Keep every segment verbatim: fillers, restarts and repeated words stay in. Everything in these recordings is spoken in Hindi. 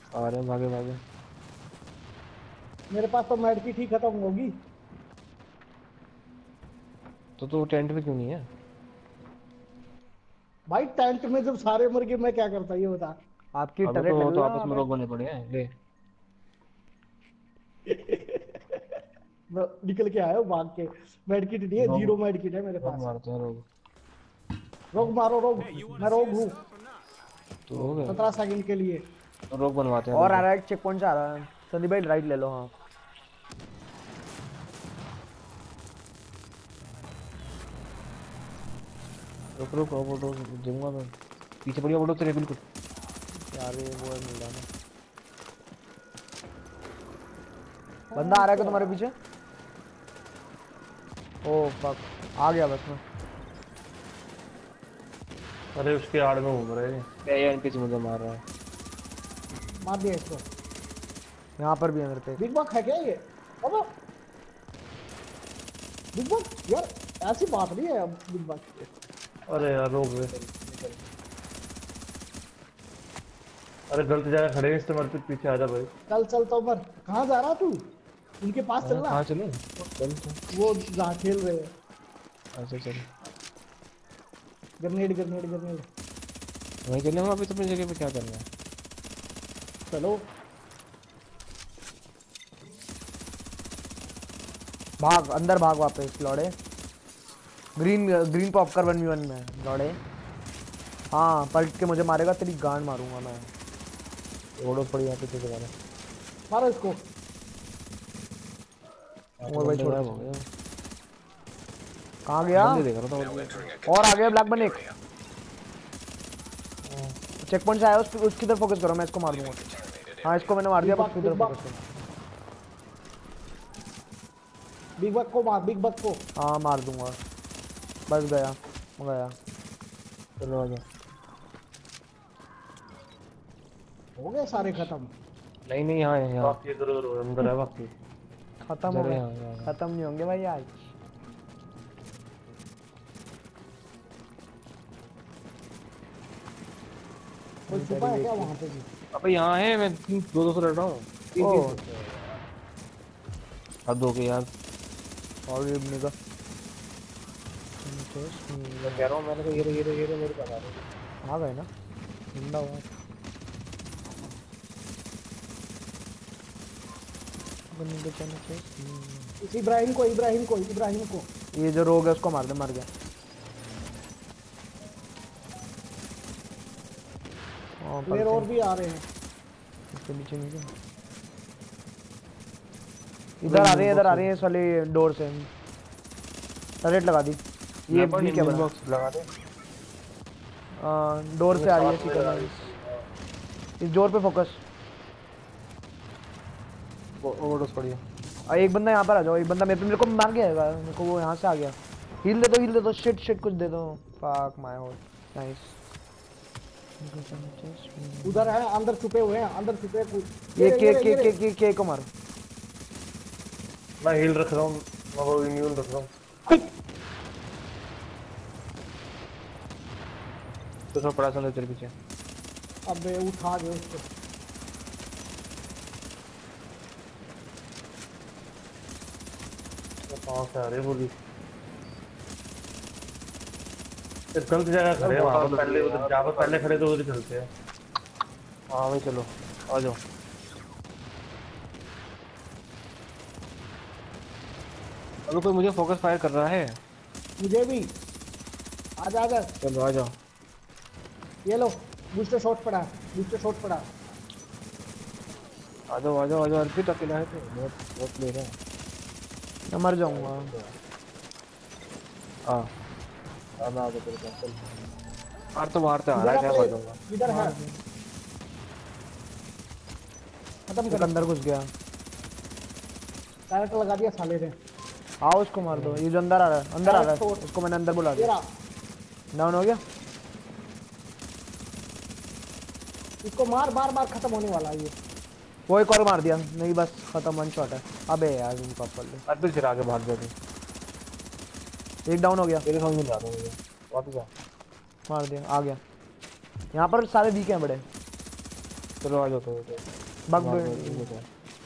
आ रहे हैं, भागे भागे। मेरे पास तो मैड की ठीक खत्म होगी। तो तो टेंट में क्यों नहीं है? भाई टेंट में जब सारे मर गए मैं क्या करता ये बता। आपकी अबे टरेट तो लग तो रहा आपस है में पे। लोग बने पड़े हैं ले। मैं निकल के आया हूँ भाग के। मैड किट नहीं है, लोग जीरो मैड किट है मेरे लोग पास। मारते हैं लोग। रोग मारो रोग। मैं रोग हूँ। तो हो गए। सत्रह सेकंड के लिए। रोग बनवाते हैं, और आ रुको। रहा है, चेक पॉइंट से आ रहा है। संदीप भाई राइट ले लो। हाँ रुक रुक वो फोटो दूंगा मैं। पीछे बढ़िया फोटो तेरे बिल्कुल। यार ये वो मिल रहा है। बंदा आ रहा है क्या तुम्हारे पीछे? ओ फक, आ गया बस में। अरे उसके आड़ में घूम रहे हैं। ये एनपीसी मुझे मार रहा है। मार दिया इसको। यहाँ पर भी है मेरे पे। बिग बॉक है क्या ये? अब बिग बॉक यार, ऐसी बात नहीं है अब बिग बॉक। अरे यार रोक गए। अरे गलत जगह खड़े हैं, इससे मर पे पीछे आ जा भाई। चल चल तो उमर, कहाँ जा रहा तू? उनके पास हाँ, चलना। कहाँ चले? चल चल। वो जहाँ खेल रहे हैं। अच्छा चल। Grenade grenade grenade. वहीं चले हम अभी तो अपनी जगह पे क्या करना है? चलो भाग अंदर भाग वापस लौड़े। ग्रीन ग्रीन पॉप कर वन वी वन में लौड़े। हाँ पलट के मुझे मारेगा, तेरी गांड मारूंगा मैं। ओड़ो पड़ी यहाँ पे तो दोबारा। मारो इसको। और भाई छोड़। हो गया। कहाँ गया? बंदे देख रहा था और आ गया ब्लैक बन एक। चेक पॉइंट से आया, उस उसकी तरफ फोकस करो, मैं इसको मार दूंगा। हाँ इसको मैंने मार दिया, बस उसकी तरफ फोकस करो। बिग बक को मार, बिग बक को। हाँ मार दूंगा। बस गया गया। चलो आजा। हो गए सारे खत्म। नहीं नहीं यहाँ है, यहाँ बाकी इधर उधर अंदर है बाकी। खत्म हो इधर है, गए। यहाँ यहाँ यहाँ। खत्म नहीं होंगे भाई आज। कोई छुपा है क्या वहाँ पे भी? अबे यहाँ है, मैं तीन दो दो से लड़ रहा हूँ। तीन ओ तीन से। हद हो गई यार। और ये निकल। मैं कह रहा हूँ, मैंने कहा ये रहे ये रहे ये रहे मेरे पास आ रहे। आ गए ना जिंदा हुआ। इस इब्राहिम को इब्राहिम को इब्राहिम को। ये जो रोग है उसको मार दे, मर गया। प्लेयर और भी आ रहे हैं। इसके नीचे नीचे इधर आ रहे हैं, इधर आ रहे हैं साले डोर से। टरेट लगा दी। ये भी क्या बना? बॉक्स लगा दे। डोर से आ रही है सीधा। इस डोर पे फोकस। वो ओवरडोज पड़ी है। और एक बंदा यहाँ पर आ जाओ, एक बंदा मेरे पे, मेरे को मार गया है, मेरे को वो यहाँ से आ गया। हील दे दो, हील दे दो, शिट शिट कुछ दे दो। Fuck my hole. नाइस। उधर है, अंदर छुपे हुए हैं, अंदर छुपे हुए। ये के के के के के को मारो। मैं हील रख रहा हूँ, मैं वो इम्यून रख रहा हूँ। तो सब पड़ा चल तेरे पीछे। अबे उठा दे उसको। कहाँ से आ रही है बोली? गलत जगह खड़े हैं वहाँ पर, पहले उधर जहाँ पर पहले खड़े थे उधर चलते हैं। हाँ भाई चलो आ जाओ। अबे कोई मुझे फोकस फायर कर रहा है। मुझे भी। आजा आजा। चलो आ जाओ। ये लो, बूस्टर शॉट पड़ा, बूस्टर शॉट पड़ा। आ जाओ आ जाओ आ जाओ। अर्पित अकेला है तो बहुत बहुत ले रहा है। मैं मर जाऊंगा। हाँ आना आ जाओ तेरे पास चल। मार तो मारते आ रहा है, क्या मर जाऊंगा। इधर है। खत्म कर। अंदर घुस गया। डायरेक्ट लगा दिया साले ने। आओ उसको मार दो। ये जो अंदर आ रहा है, अंदर आ रहा है, उसको मैंने अंदर बुला दिया। डाउन हो गया। इसको मार, बार बार खत्म होने वाला है ये। वो एक और मार दिया। नहीं बस खत्म, वन शॉट है। अबे यार इनको पकड़ ले। अर्पित फिर आगे भाग जाते। एक डाउन हो गया। तेरे सामने जा रहा हूँ मुझे वापस आ। मार दिया, आ गया। यहाँ पर सारे वीक हैं बड़े। चलो आ जाओ तो बग मार दो, बग- ठीक है।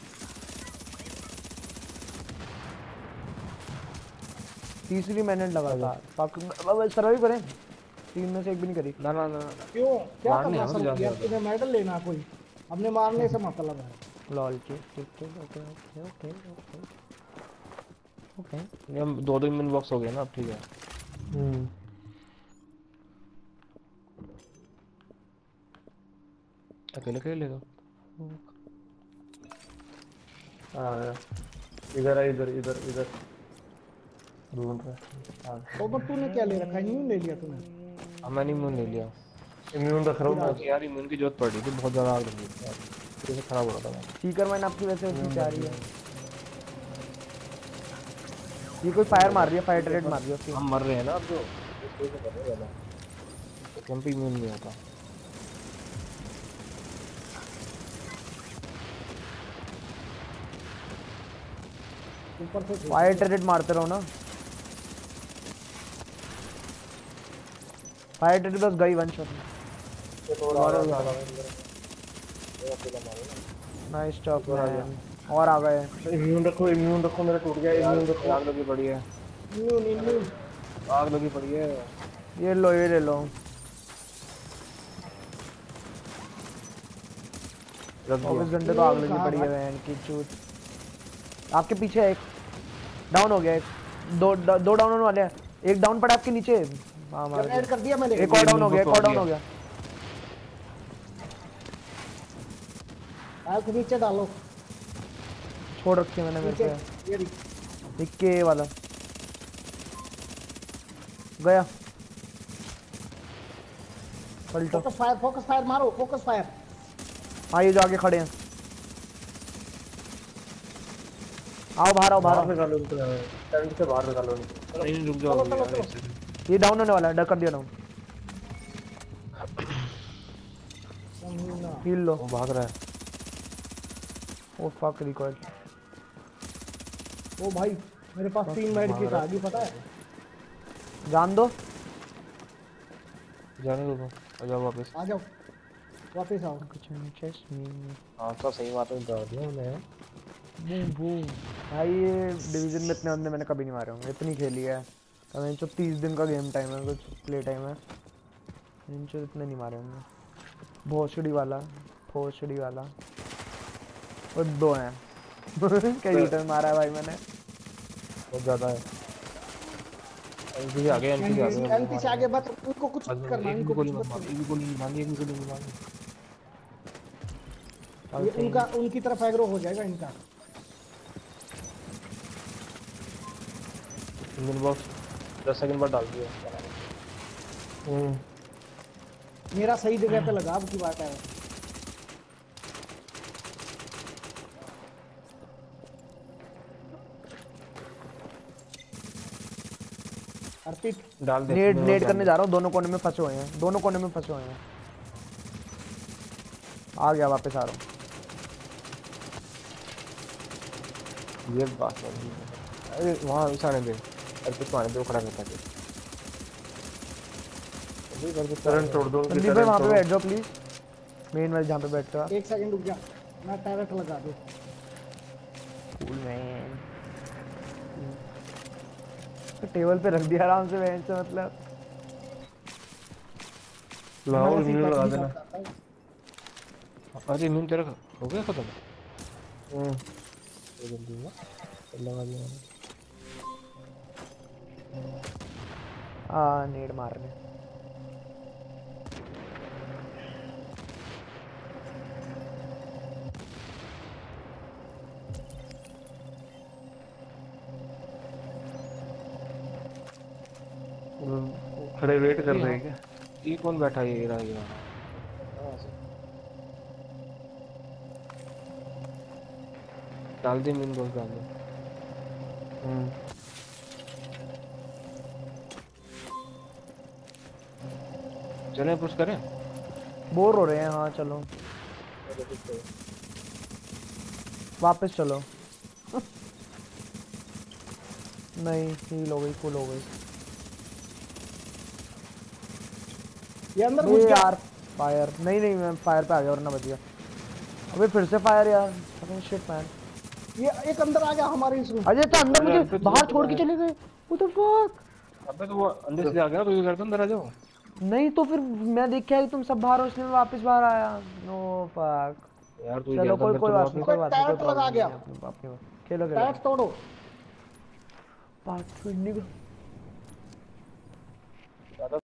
तीसरी मैंने लगा था पाक सर्वाइव करें, तीन में से एक भी नहीं करी। ना ना ना ना। क्यों क्या मारने करना आओ, सब ज्यादा यार, ज्यादा। तुम्हें मेडल लेना कोई, हमने मारने से मतलब है। लॉल के ठीक ठीक okay okay okay okay okay. ये हम दो दो मिन बॉक्स हो गए ना, अब ठीक है। हम्म अकेले खेलेगा। आ गया। इधर है, इधर इधर इधर ढूंढ रहा है। तो बट तूने क्या ले रखा है, न्यू ले लिया तूने? अब मैंने इम्यून ले लिया इम्यून रख रहा हूँ मैं। क्योंकि यार इम्यून की जरूरत पड़ रही थी, बहुत ज्यादा आग लगी थी यार, जैसे खराब हो रहा था मैं। सीकर मैंने आपकी वजह से उसमें क्या रही है। ये कोई फायर मार रही है, फायर टरेट मार रही है उसकी। हम मर रहे हैं ना अब, जो इस वजह से कर रहे हैं ज्यादा, तो कैंप इम्यून नहीं होता। ऊपर से फायर टरेट मारते रहो ना। फायर टरेट बस गई वन शॉट में। Nice stop man. और आ गए। इम्यून रखो, इम्यून रखो, मेरा टूट गया। इम्यून रखो। आग लगी पड़ी है, इम्यून इम्यून आग लगी पड़ी है। ये लो ये ले लो। चौबीस घंटे तो आग लगी पड़ी है वैन की चूत। आपके पीछे एक डाउन हो गया, एक दो दो डाउन होने वाले हैं। एक डाउन पड़ा आपके नीचे। हाँ मार ऐड कर दिया मैंने। एक और डाउन हो गया, एक और डाउन हो गया। आग को नीचे डालो, छोड़ रखी है मैंने मेरे नीचे पे। ये रही। एक के वाला गया। पलटो। फोकस फायर, फोकस फायर मारो, फोकस फायर। हाँ ये जो आगे खड़े हैं। आओ बाहर आओ बाहर बाहर। निकालो उनको, टेंट से बाहर निकालो उनको। नहीं रुक जाओ चलो, यार, चलो, एक second। ये डाउन होने वाला है, डर कर दिया डाउन। हील लो। वो भाग रहा है। Oh fuck recoil. ओ भाई मेरे पास तीन मेड किट आ गई, पता है? जान दो। जाने दो, आ जाओ वापस। आ जाओ वापस आओ। हाँ तो सही बात है, डाल दिया मैंने। Boom boom. भाई ये डिवीजन में इतने बंदे मैंने कभी नहीं मारे होंगे, इतनी खेली है। तो जो तीस दिन का गेम टाइम है, कुछ प्ले टाइम है, इनसे इतने नहीं मारे होंगे। भोसड़ी वाला, भोसड़ी वाला और दो हैं। क्या यूटर्न मारा है भाई मैंने। बहुत ज्यादा है। एनपी आ गया, एनपी आ गया। एनपी से आगे बस उनको कुछ करना, एक भी इनको गोली कुछ मत मत मार, करना। एक भी गोली नहीं मारनी, एक भी गोली नहीं मारनी। ये उनका उनकी तरफ एग्रो हो जाएगा इनका। इंजन बॉक्स दस सेकंड बाद डाल दिया। हम्म मेरा सही जगह पे लगा, अब की बात है। अर्पित डाल दे। नेट नेट करने जा रहा हूँ, दोनों कोने में फंसे हुए हैं, दोनों कोने में फंसे हुए हैं। आ गया, वापस आ रहा हूँ। ये बात नहीं है। अरे वहाँ इस आने दे, अर्पित को आने दे, वो खड़ा रहता है। अभी कर दे, करंट तोड़ दो। संदीप भाई वहाँ पे बैठ जाओ प्लीज, मेन वाले जहाँ पे बैठते हो आप। एक सेकंड रुक जा, मैं टैरेट लगा दूं। Cool man. टेबल पे रख दिया आराम से बेंच से, मतलब लाओ इम्यून लगा देना। अरे इम्यून तेरा हो गया खत्म। हम्म तो जल्दी ना लगा दिया मैंने। आ नेड मारने। खड़े वेट कर रहे हैं क्या? ये कौन बैठा है? ये रहा, ये रहा। डाल दे इम्यून बॉक्स, डाल दे। हम्म चलें पुश करें। बोर हो रहे हैं, हाँ चलो वापस चलो। नहीं हील हो गई, फुल हो गई। ये अंदर ये घुस गया। यार फायर, नहीं नहीं मैं फायर पे आ गया वरना बच गया। अबे फिर से फायर यार, fucking shit man। ये एक अंदर आ गया हमारे इस रूम। अजय तो अंदर मुझे बाहर छोड़ के चले गए, what the fuck। अबे तो वो अंदर से आ गया, तो ये करता अंदर आ जाओ। नहीं तो फिर मैं देख के आई तुम सब बाहर हो, इसलिए मैं वापस बाहर आया। नो फक यार तू चलो कोई कोई बात नहीं, कोई बात नहीं, कोई टैट लगा प्रॉब्लम गया। नहीं, अपनी अपनी खेलो खेलो। टैट तोड़ो। Part twenty